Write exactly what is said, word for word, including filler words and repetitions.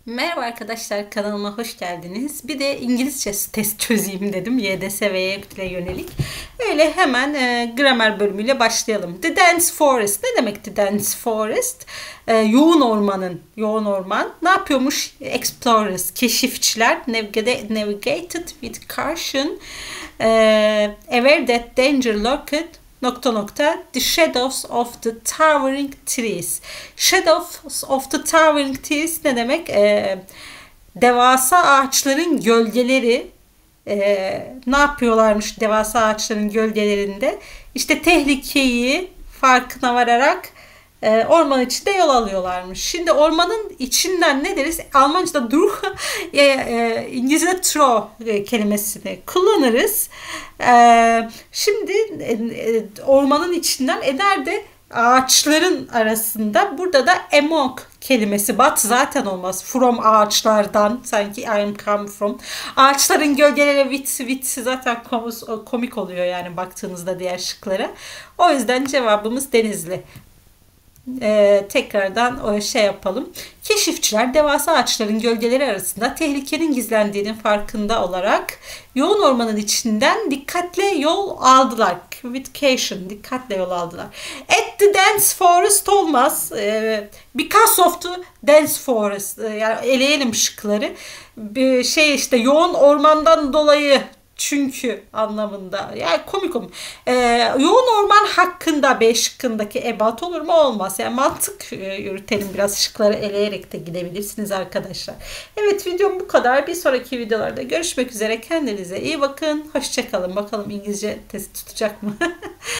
Merhaba arkadaşlar, kanalıma hoş geldiniz. Bir de İngilizce test çözeyim dedim, Y D S ve Y K T'ye yönelik. Öyle hemen e, gramer bölümüyle başlayalım. The Dense Forest. Ne demek The Dense Forest? E, yoğun ormanın, yoğun orman. Ne yapıyormuş? Explorers, keşifçiler. Navigate, navigated with caution. E, aware that danger lurked nokta nokta the shadows of the towering trees. Shadows of the towering trees ne demek? Ee, devasa ağaçların gölgeleri. Ee, ne yapıyorlarmış devasa ağaçların gölgelerinde? İşte tehlikeyi farkına vararak e, orman içinde yol alıyorlarmış. Şimdi ormanın içinden ne deriz? Almanca'da durch, e, e, İngilizce'de through kelimesini kullanırız. E, şimdi e, ormanın içinden eder de ağaçların arasında, burada da among kelimesi, but zaten olmaz, from ağaçlardan, sanki I am come from ağaçların gölgeleri, with with zaten komik oluyor yani baktığınızda diğer şıklara. O yüzden cevabımız Denizli. Ee, tekrardan o şey yapalım. Keşifçiler devasa ağaçların gölgeleri arasında tehlikenin gizlendiğinin farkında olarak yoğun ormanın içinden dikkatle yol aldılar. With caution, dikkatle yol aldılar. At the dense forest olmaz. Ee, because of the dense forest. Ee, yani eleyelim şıkları. Bir şey işte yoğun ormandan dolayı, çünkü anlamında. Yani komik olmuş. Ee, yoğun orman hakkında B şıkkındaki ebat olur mu? Olmaz. Yani mantık e, yürütelim, biraz şıkları eleyerek de gidebilirsiniz arkadaşlar. Evet, videom bu kadar. Bir sonraki videolarda görüşmek üzere. Kendinize iyi bakın. Hoşçakalın. Bakalım İngilizce test tutacak mı?